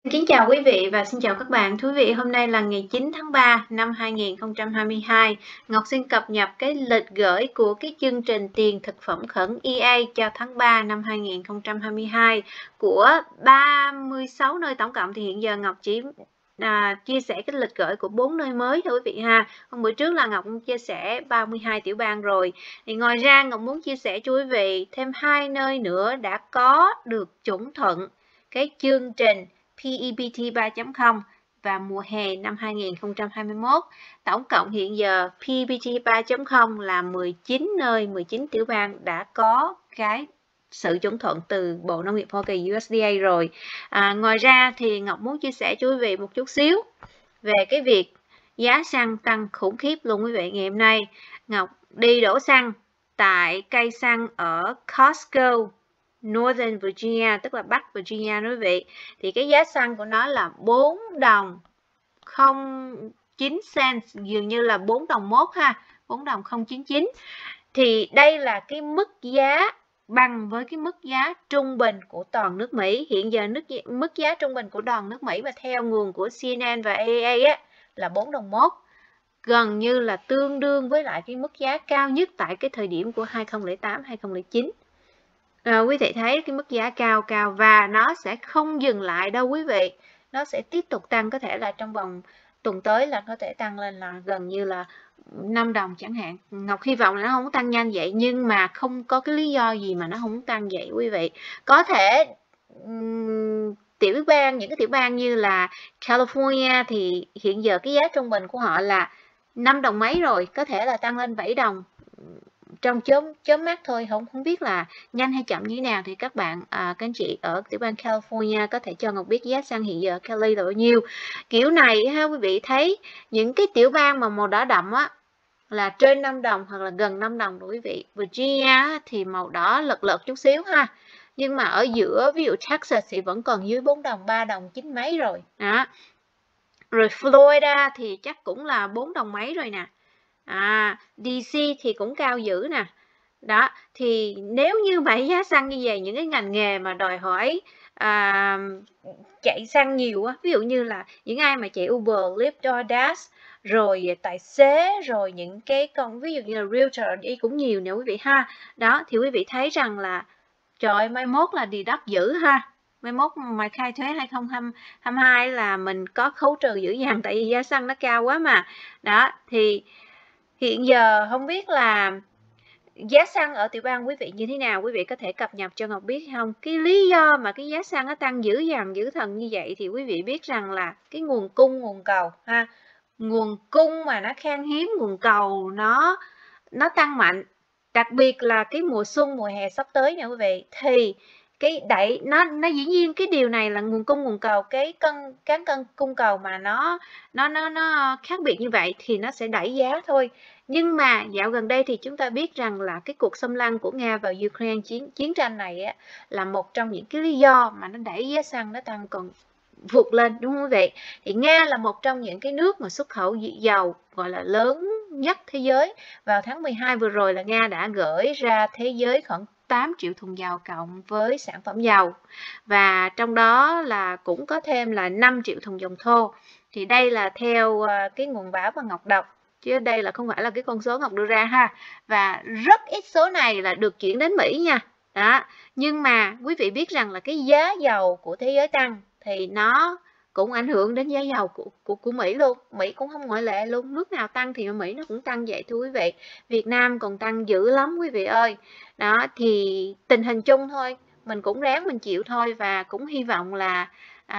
Kính chào quý vị và xin chào các bạn. Thưa quý vị, hôm nay là ngày 9 tháng 3 năm 2022. Ngọc xin cập nhật cái lịch gửi của cái chương trình tiền thực phẩm khẩn EA cho tháng 3 năm 2022 của 36 nơi tổng cộng. Thì hiện giờ Ngọc chỉ chia sẻ cái lịch gửi của 4 nơi mới thôi quý vị ha. Hôm bữa trước là Ngọc cũng chia sẻ 32 tiểu bang rồi. Thì ngoài ra Ngọc muốn chia sẻ cho quý vị thêm 2 nơi nữa đã có được chuẩn thuận cái chương trình PEBT 3.0 và mùa hè năm 2021. Tổng cộng hiện giờ PEBT 3.0 là 19 nơi, 19 tiểu bang đã có cái sự chuẩn thuận từ Bộ Nông nghiệp Hoa Kỳ USDA rồi. Ngoài ra thì Ngọc muốn chia sẻ cho quý vị một chút xíu về cái việc giá xăng tăng khủng khiếp luôn quý vị. Ngày hôm nay Ngọc đi đổ xăng tại cây xăng ở Costco Northern Virginia, tức là Bắc Virginia quý vị. Thì cái giá xăng của nó là 4 đồng 09 cent, dường như là 4 đồng 1 ha, 4 đồng 099. Thì đây là cái mức giá bằng với cái mức giá trung bình của toàn nước Mỹ. Hiện giờ mức giá trung bình của toàn nước Mỹ mà theo nguồn của CNN và AAA á, là 4 đồng 1. Gần như là tương đương với lại cái mức giá cao nhất tại cái thời điểm của 2008, 2009. Quý vị thấy cái mức giá cao và nó sẽ không dừng lại đâu quý vị. Nó sẽ tiếp tục tăng, có thể là trong vòng tuần tới là có thể tăng lên là gần như là 5 đồng chẳng hạn. Ngọc hy vọng là nó không tăng nhanh vậy, nhưng mà không có cái lý do gì mà nó không tăng vậy quý vị. Có thể tiểu bang, những cái tiểu bang như là California thì hiện giờ cái giá trung bình của họ là 5 đồng mấy rồi, có thể là tăng lên 7 đồng trong chớp mắt thôi. Không biết là nhanh hay chậm như thế nào thì các bạn các anh chị ở tiểu bang California có thể cho Ngọc biết giá xăng hiện giờ Cali là bao nhiêu. Kiểu này ha, quý vị thấy những cái tiểu bang mà màu đỏ đậm á là trên 5 đồng hoặc là gần 5 đồng rồi quý vị. Virginia thì màu đỏ lật chút xíu ha, nhưng mà ở giữa ví dụ Texas thì vẫn còn dưới 4 đồng, 3 đồng 9 mấy rồi đó. Rồi Florida thì chắc cũng là 4 đồng mấy rồi nè. DC thì cũng cao dữ nè. Đó, thì nếu như mà giá xăng như vậy, những cái ngành nghề mà đòi hỏi chạy xăng nhiều á, ví dụ như là những ai mà chạy Uber, Lyft, DoorDash, rồi tài xế, rồi những cái con ví dụ như là realtor đi cũng nhiều nè quý vị ha. Đó, thì quý vị thấy rằng là trời ơi, mai mốt là deduct dữ ha. Mai mốt mà khai thuế 2022 là mình có khấu trừ dữ dằn, tại vì giá xăng nó cao quá mà. Đó, thì hiện giờ không biết là giá xăng ở tiểu bang quý vị như thế nào, quý vị có thể cập nhật cho Ngọc biết không? Cái lý do mà cái giá xăng nó tăng dữ dằn dữ thần như vậy thì quý vị biết rằng là cái nguồn cung nguồn cầu ha. Nguồn cung mà nó khan hiếm, nguồn cầu nó tăng mạnh, đặc biệt là cái mùa xuân mùa hè sắp tới nha quý vị, thì cái đẩy nó dĩ nhiên cái điều này là nguồn cung nguồn cầu, cái cán cân cung cầu mà nó khác biệt như vậy thì nó sẽ đẩy giá thôi. Nhưng mà dạo gần đây thì chúng ta biết rằng là cái cuộc xâm lăng của Nga vào Ukraine, chiến tranh này á, là một trong những cái lý do mà nó đẩy giá xăng nó tăng còn vụt lên, đúng không quý vị? Thì Nga là một trong những cái nước mà xuất khẩu dầu gọi là lớn nhất thế giới. Vào tháng 12 vừa rồi là Nga đã gửi ra thế giới khoảng 8 triệu thùng dầu cộng với sản phẩm dầu, và trong đó là cũng có thêm là 5 triệu thùng dầu thô. Thì đây là theo cái nguồn báo mà Ngọc đọc, chứ đây là không phải là cái con số Ngọc đưa ra ha. Và rất ít số này là được chuyển đến Mỹ nha. Đó. Nhưng mà quý vị biết rằng là cái giá dầu của thế giới tăng thì nó cũng ảnh hưởng đến giá dầu của Mỹ luôn. Mỹ cũng không ngoại lệ luôn. Nước nào tăng thì Mỹ nó cũng tăng vậy thưa quý vị. Việt Nam còn tăng dữ lắm quý vị ơi. Đó, thì tình hình chung thôi, mình cũng ráng mình chịu thôi, và cũng hy vọng là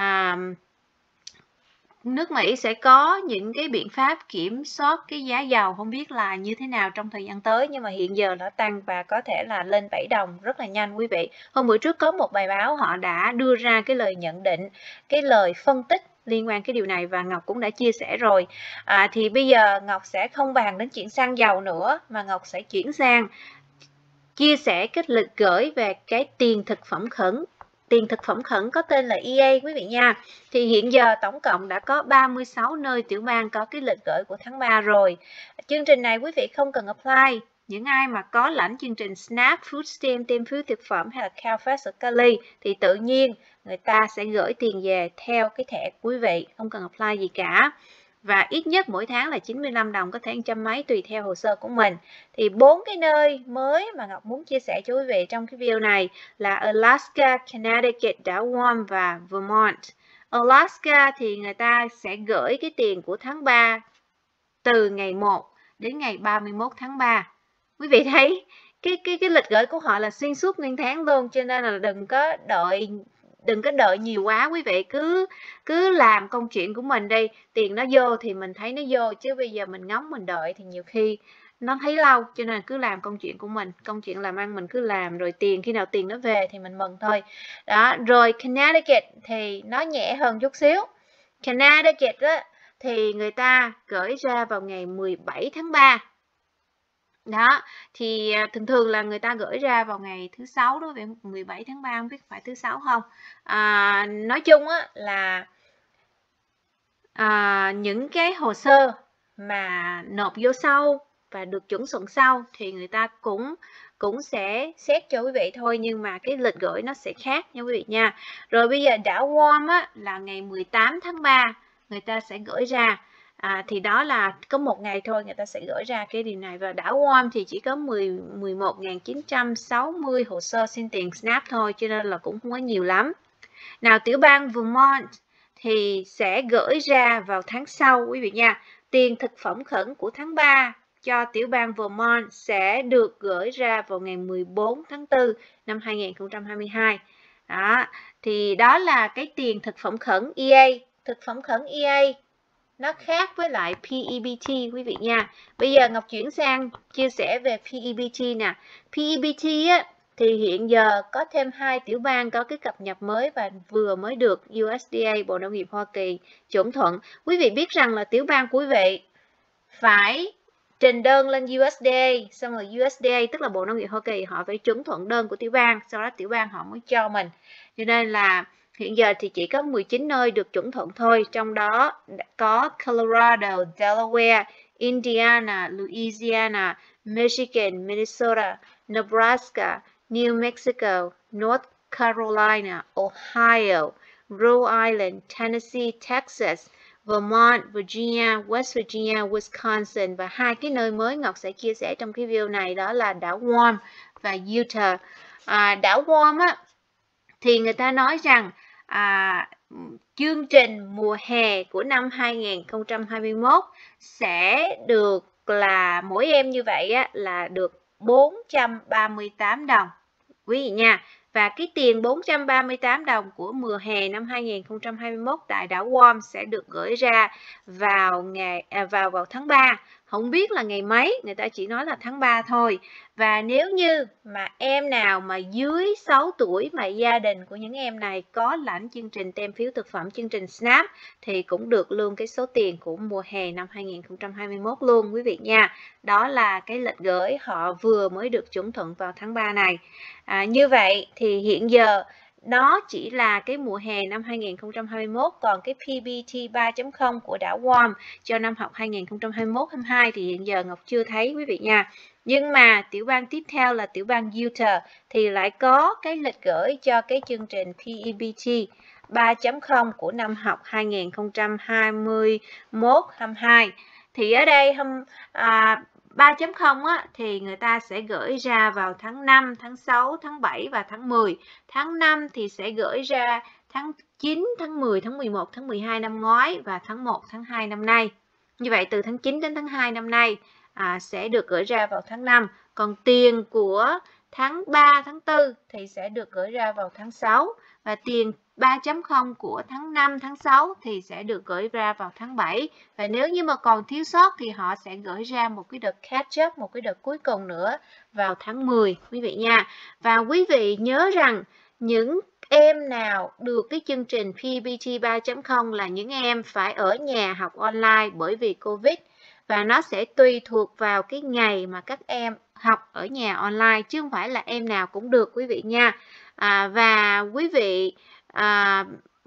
nước Mỹ sẽ có những cái biện pháp kiểm soát cái giá dầu, không biết là như thế nào trong thời gian tới, nhưng mà hiện giờ nó tăng và có thể là lên 7 đồng rất là nhanh quý vị. Hôm bữa trước có một bài báo họ đã đưa ra cái lời nhận định, cái lời phân tích liên quan cái điều này và Ngọc cũng đã chia sẻ rồi. Thì bây giờ Ngọc sẽ không bàn đến chuyện xăng dầu nữa, mà Ngọc sẽ chuyển sang chia sẻ cái lịch gửi về cái tiền thực phẩm khẩn. Tiền thực phẩm khẩn có tên là EA quý vị nha. Thì hiện giờ tổng cộng đã có 36 nơi tiểu bang có cái lịch gửi của tháng 3 rồi. Chương trình này quý vị không cần apply, những ai mà có lãnh chương trình SNAP, Food Stamp, tem phiếu thực phẩm hay là CalFast ở Cali thì tự nhiên người ta sẽ gửi tiền về theo cái thẻ của quý vị, không cần apply gì cả. Và ít nhất mỗi tháng là 95 đồng, có thể 100 mấy tùy theo hồ sơ của mình. Thì 4 cái nơi mới mà Ngọc muốn chia sẻ cho quý vị trong cái video này là Alaska, Connecticut, đảo Guam và Vermont. Alaska thì người ta sẽ gửi cái tiền của tháng 3 từ ngày 1 đến ngày 31 tháng 3. Quý vị thấy cái lịch gửi của họ là xuyên suốt nguyên tháng luôn, cho nên là đừng có đợi nhiều quá quý vị, cứ làm công chuyện của mình đi, tiền nó vô thì mình thấy nó vô, chứ bây giờ mình ngóng mình đợi thì nhiều khi nó thấy lâu, cho nên cứ làm công chuyện của mình, công chuyện làm ăn mình cứ làm, rồi khi nào tiền nó về thì mình mừng thôi. Đó, rồi Connecticut thì nó nhẹ hơn chút xíu. Connecticut á, thì người ta gửi ra vào ngày 17 tháng 3. Đó, thì thường là người ta gửi ra vào ngày thứ Sáu đó, vậy 17 tháng 3 không biết phải thứ Sáu không. Nói chung á là những cái hồ sơ mà nộp vô sau và được chuẩn thuận sau thì người ta cũng sẽ xét cho quý vị thôi, nhưng mà cái lịch gửi nó sẽ khác nha quý vị nha. Rồi bây giờ đảo Guam á là ngày 18 tháng 3 người ta sẽ gửi ra. Thì đó là có một ngày thôi người ta sẽ gửi ra cái điều này. Và đảo Guam thì chỉ có 11.960 hồ sơ xin tiền SNAP thôi, cho nên là cũng không có nhiều lắm. Nào, tiểu bang Vermont thì sẽ gửi ra vào tháng sau quý vị nha. Tiền thực phẩm khẩn của tháng 3 cho tiểu bang Vermont sẽ được gửi ra vào ngày 14 tháng 4 năm 2022. Đó, thì đó là cái tiền thực phẩm khẩn EA. Thực phẩm khẩn EA nó khác với lại PEBT quý vị nha. Bây giờ Ngọc chuyển sang chia sẻ về PEBT nè. PEBT á, thì hiện giờ có thêm 2 tiểu bang có cái cập nhật mới và vừa mới được USDA, Bộ Nông nghiệp Hoa Kỳ chuẩn thuận. Quý vị biết rằng là tiểu bang của quý vị phải trình đơn lên USDA, xong rồi USDA tức là Bộ Nông nghiệp Hoa Kỳ họ phải chuẩn thuận đơn của tiểu bang, sau đó tiểu bang họ mới cho mình. Cho nên là hiện giờ thì chỉ có 19 nơi được chuẩn thuận thôi, trong đó có Colorado, Delaware, Indiana, Louisiana, Michigan, Minnesota, Nebraska, New Mexico, North Carolina, Ohio, Rhode Island, Tennessee, Texas, Vermont, Virginia, West Virginia, Wisconsin, và 2 cái nơi mới Ngọc sẽ chia sẻ trong cái video này đó là đảo Guam và Utah. Đảo Guam á, thì người ta nói rằng chương trình mùa hè của năm 2021 sẽ được là mỗi em như vậy á, là được 438 đồng quý vị nha. Và cái tiền 438 đồng của mùa hè năm 2021 tại đảo Guam sẽ được gửi ra vào tháng 3. Không biết là ngày mấy, người ta chỉ nói là tháng 3 thôi. Và nếu như mà em nào mà dưới 6 tuổi mà gia đình của những em này có lãnh chương trình tem phiếu thực phẩm, chương trình SNAP thì cũng được luôn cái số tiền của mùa hè năm 2021 luôn quý vị nha. Đó là cái lịch gửi họ vừa mới được chuẩn thuận vào tháng 3 này. Như vậy thì hiện giờ nó chỉ là cái mùa hè năm 2021, còn cái PBT 3.0 của đảo Guam cho năm học 2021-22 thì hiện giờ Ngọc chưa thấy quý vị nha. Nhưng mà tiểu bang tiếp theo là tiểu bang Utah thì lại có cái lịch gửi cho cái chương trình PEBT 3.0 của năm học 2021-22. Thì ở đây 3.0 á, thì người ta sẽ gửi ra vào tháng 5, tháng 6, tháng 7 và tháng 10. Tháng 5 thì sẽ gửi ra tháng 9, tháng 10, tháng 11, tháng 12 năm ngoái và tháng 1, tháng 2 năm nay. Như vậy từ tháng 9 đến tháng 2 năm nay sẽ được gửi ra vào tháng 5. Còn tiền của tháng 3, tháng 4 thì sẽ được gửi ra vào tháng 6. Và tiền 3.0 của tháng 5, tháng 6 thì sẽ được gửi ra vào tháng 7. Và nếu như mà còn thiếu sót thì họ sẽ gửi ra một cái đợt catch up, một cái đợt cuối cùng nữa vào tháng 10 quý vị nha. Và quý vị nhớ rằng những em nào được cái chương trình PBT 3.0 là những em phải ở nhà học online bởi vì Covid. Và nó sẽ tùy thuộc vào cái ngày mà các em học ở nhà online, chứ không phải là em nào cũng được quý vị nha. Và quý vị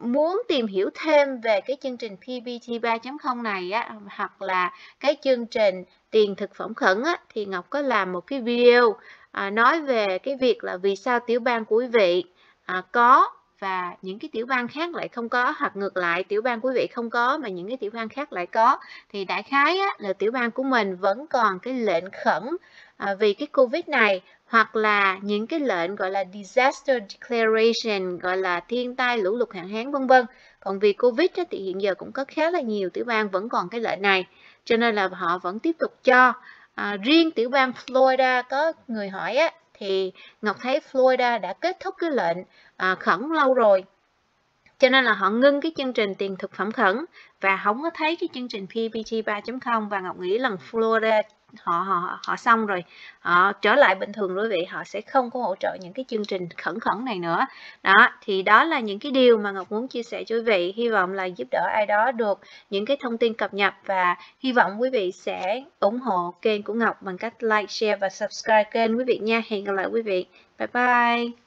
muốn tìm hiểu thêm về cái chương trình PPT 3.0 này á, hoặc là cái chương trình tiền thực phẩm khẩn á, thì Ngọc có làm một cái video nói về cái việc là vì sao tiểu bang của quý vị có và những cái tiểu bang khác lại không có, hoặc ngược lại tiểu bang của quý vị không có mà những cái tiểu bang khác lại có. Thì đại khái á, là tiểu bang của mình vẫn còn cái lệnh khẩn vì cái Covid này, hoặc là những cái lệnh gọi là disaster declaration, gọi là thiên tai lũ lụt hạn hán vân vân. Còn vì Covid á, thì hiện giờ cũng có khá là nhiều tiểu bang vẫn còn cái lệnh này, cho nên là họ vẫn tiếp tục cho. Riêng tiểu bang Florida có người hỏi á, thì Ngọc thấy Florida đã kết thúc cái lệnh khẩn lâu rồi, cho nên là họ ngưng cái chương trình tiền thực phẩm khẩn và không có thấy cái chương trình PPT 3.0, và Ngọc nghĩ là Florida họ xong rồi, họ trở lại bình thường rồi, vậy họ sẽ không có hỗ trợ những cái chương trình khẩn này nữa. Đó, thì đó là những cái điều mà Ngọc muốn chia sẻ cho quý vị, hy vọng là giúp đỡ ai đó được những cái thông tin cập nhật, và hy vọng quý vị sẽ ủng hộ kênh của Ngọc bằng cách like, share và subscribe kênh quý vị nha. Hẹn gặp lại quý vị. Bye bye.